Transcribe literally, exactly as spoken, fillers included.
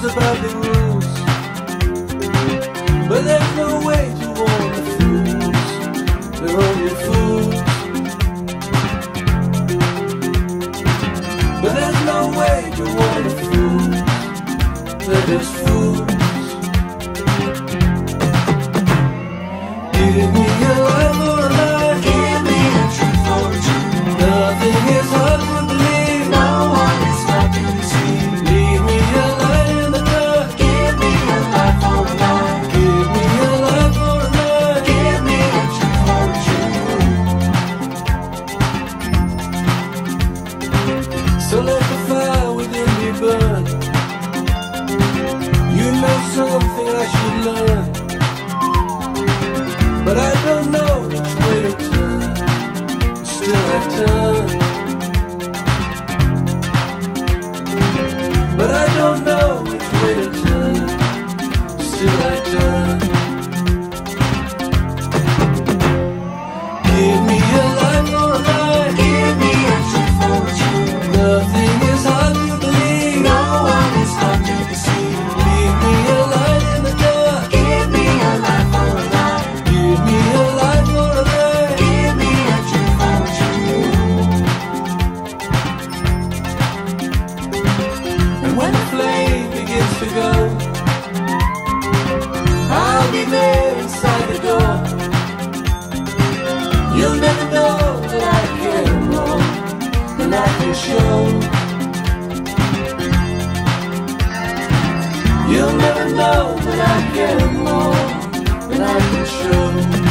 about the rules, but there's no way to warn the fools. They're only fools. But there's no way to warn the fools. They're just fools. Give me a life or a lie. Give me a truth or a truth. Nothing is hard to believe. No one is hard to deceive. Leave me a light in the dark. Give me a life or a lie. Give me a life or a lie. Give me a truth or a truth. So let the fire within me burn. You know something I should learn, but I don't know which way to turn. Still I turn, but I don't know which way to turn. Still I turn. Give me a life or a lie. Give me a truth or a truth. Nothing is hard to believe. No one is hard to deceive. Leave me a light in the dark. Give me a life or a lie. Give me a life or a lie. Give me a truth or a truth. And when the flame begins to go, I'll be there inside the door. You'll never know that I care more than I can show. You'll never know that I care more than I can show.